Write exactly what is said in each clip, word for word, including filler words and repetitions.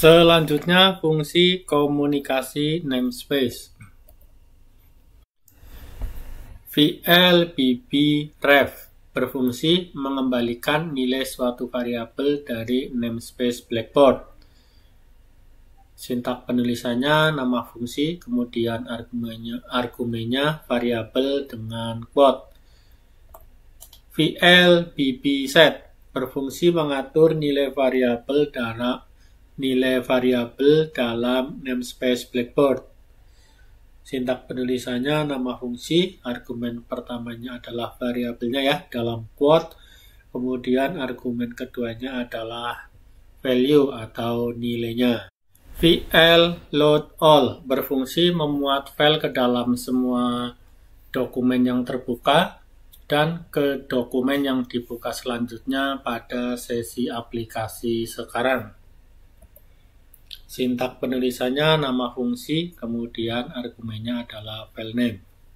Selanjutnya, fungsi komunikasi namespace. VL_bb_ref berfungsi mengembalikan nilai suatu variabel dari namespace Blackboard. Sintak penulisannya nama fungsi, kemudian argumennya, argumennya variabel dengan quote. VL_bb_set berfungsi mengatur nilai variabel dalam nilai variabel dalam namespace Blackboard. Sintak penulisannya nama fungsi, argumen pertamanya adalah variabelnya ya dalam quote, kemudian argumen keduanya adalah value atau nilainya. VL_loadAll berfungsi memuat file ke dalam semua dokumen yang terbuka dan ke dokumen yang dibuka selanjutnya pada sesi aplikasi sekarang. Sintak penulisannya nama fungsi, kemudian argumennya adalah file name.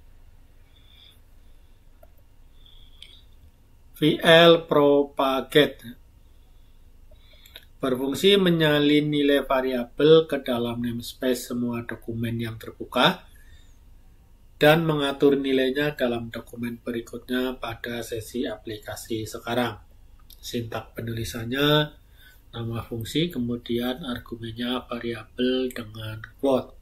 VL_propagate berfungsi menyalin nilai variabel ke dalam namespace semua dokumen yang terbuka dan mengatur nilainya dalam dokumen berikutnya pada sesi aplikasi sekarang. Sintak penulisannya nama fungsi, kemudian argumennya variabel dengan quote.